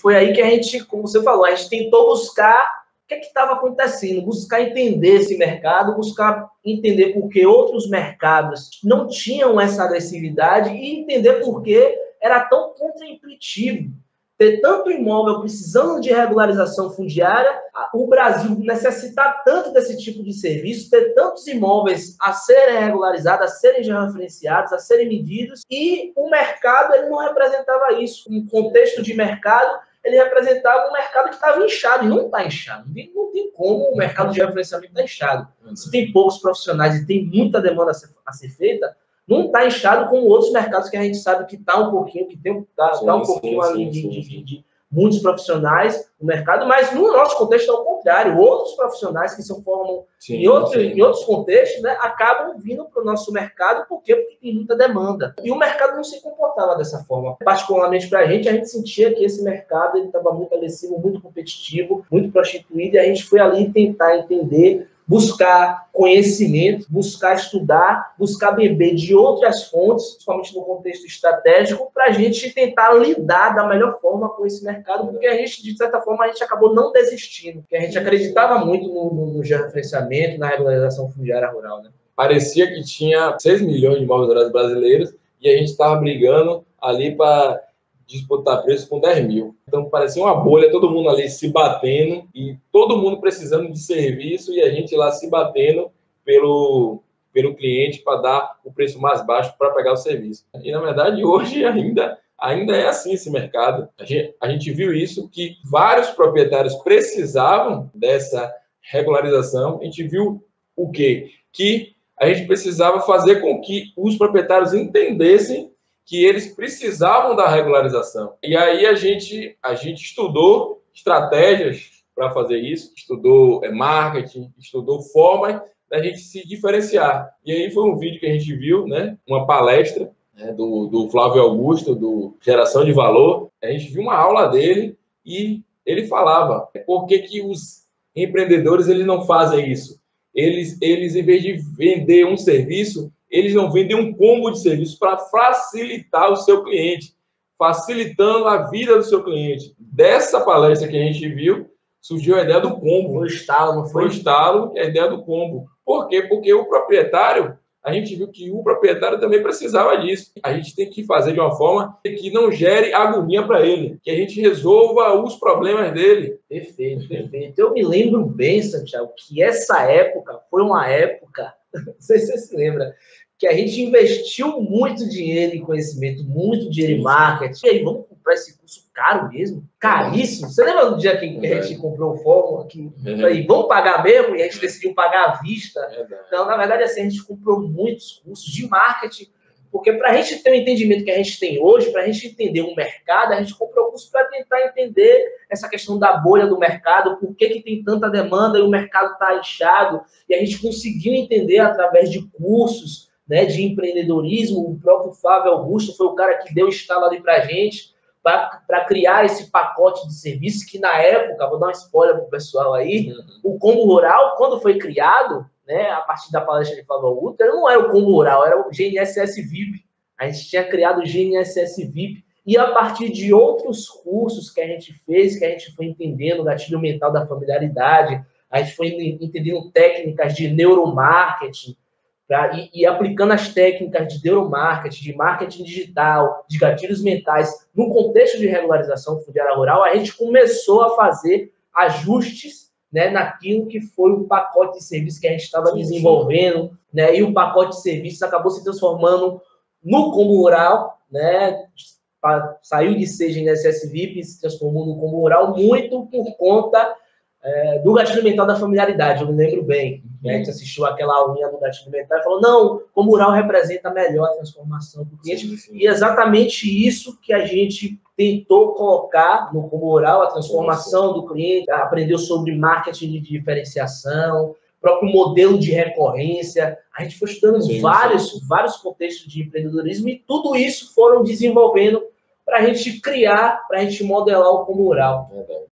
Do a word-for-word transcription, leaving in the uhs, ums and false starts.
foi aí que a gente, como você falou, a gente tentou buscar o que é que estava acontecendo, buscar entender esse mercado, buscar entender por que outros mercados não tinham essa agressividade e entender por que era tão contraintuitivo ter tanto imóvel precisando de regularização fundiária, o Brasil necessitar tanto desse tipo de serviço, ter tantos imóveis a serem regularizados, a serem já referenciados, a serem medidos, e o mercado ele não representava isso. Um contexto de mercado, ele representava um mercado que estava inchado, e não está inchado. Não tem como o mercado de referenciamento estar inchado. Se tem poucos profissionais e tem muita demanda a ser, a ser feita, não está inchado como outros mercados que a gente sabe que está um pouquinho, que tem tá, sim, tá um pouquinho sim, ali sim, de, sim, de, de, de muitos profissionais no mercado, mas no nosso contexto é o contrário. Outros profissionais que se formam sim, em, outro, em outros contextos, né, acabam vindo para o nosso mercado, por quê? Porque tem muita demanda. E o mercado não se comportava dessa forma. Particularmente para a gente, a gente sentia que esse mercado estava muito agressivo, muito competitivo, muito prostituído, e a gente foi ali tentar entender, buscar conhecimento, buscar estudar, buscar beber de outras fontes, principalmente no contexto estratégico, para a gente tentar lidar da melhor forma com esse mercado, porque a gente, de certa forma, a gente acabou não desistindo, porque a gente acreditava muito no, no, no georreferenciamento, na regularização fundiária rural, né? Parecia que tinha seis milhões de imóveis rurais brasileiros e a gente estava brigando ali para disputar preço com dez mil. Então, parecia uma bolha, todo mundo ali se batendo e todo mundo precisando de serviço e a gente lá se batendo pelo, pelo cliente para dar o preço mais baixo para pegar o serviço. E, na verdade, hoje ainda, ainda é assim esse mercado. A gente, a gente viu isso, que vários proprietários precisavam dessa regularização. A gente viu o quê? Que a gente precisava fazer com que os proprietários entendessem que eles precisavam da regularização. E aí a gente, a gente estudou estratégias para fazer isso, estudou é, marketing, estudou formas da gente se diferenciar. E aí foi um vídeo que a gente viu, né, uma palestra, né, do, do Flávio Augusto, do Geração de Valor. A gente viu uma aula dele e ele falava por que que os empreendedores eles não fazem isso. Eles, eles, em vez de vender um serviço, eles não vendem um combo de serviços para facilitar o seu cliente, facilitando a vida do seu cliente. Dessa palestra que a gente viu, surgiu a ideia do combo. Foi o estalo, não foi? Foi o estalo, que é a ideia do combo. Por quê? Porque o proprietário, a gente viu que o proprietário também precisava disso. A gente tem que fazer de uma forma que não gere agonia para ele, que a gente resolva os problemas dele. Perfeito, perfeito. Eu me lembro bem, Santiago, que essa época foi uma época, não sei se você se lembra, que a gente investiu muito dinheiro em conhecimento, muito dinheiro em marketing. E aí, vamos comprar esse curso caro mesmo? Caríssimo. Você lembra do dia que a gente comprou o Fórmula? Que, aí, vamos pagar mesmo? E a gente decidiu pagar à vista. Então, na verdade, assim, a gente comprou muitos cursos de marketing, porque para a gente ter o entendimento que a gente tem hoje, para a gente entender o mercado, a gente comprou curso para tentar entender essa questão da bolha do mercado, por que, que tem tanta demanda e o mercado está inchado. E a gente conseguiu entender através de cursos, né, de empreendedorismo. O próprio Flávio Augusto foi o cara que deu estalo ali para a gente, para criar esse pacote de serviços que, na época, vou dar um spoiler para o pessoal aí, o Combo Rural, quando foi criado, né, a partir da palestra de Flávio Augusto, não era o Combo Rural, era o G N S S V I P. A gente tinha criado o G N S S V I P. E a partir de outros cursos que a gente fez, que a gente foi entendendo o gatilho mental da familiaridade, a gente foi entendendo técnicas de neuromarketing, Pra, e, e aplicando as técnicas de neuromarketing, de marketing digital, de gatilhos mentais, no contexto de regularização fundiária rural, a gente começou a fazer ajustes, né, naquilo que foi o pacote de serviços que a gente estava desenvolvendo, né, e o pacote de serviços acabou se transformando no Combo Rural, né, saiu de ser G N S S V I P e se transformou no Combo Rural, muito por conta É, do gatilho mental da familiaridade. Eu me lembro bem, né? A gente assistiu aquela aulinha do gatilho mental e falou, não, como rural representa melhor a transformação do cliente. Sim, sim. E exatamente isso que a gente tentou colocar no como rural, a transformação sim, sim. do cliente, aprendeu sobre marketing de diferenciação, próprio modelo de recorrência. A gente foi estudando sim, vários, sim. vários contextos de empreendedorismo e tudo isso foram desenvolvendo para a gente criar, para a gente modelar o como rural.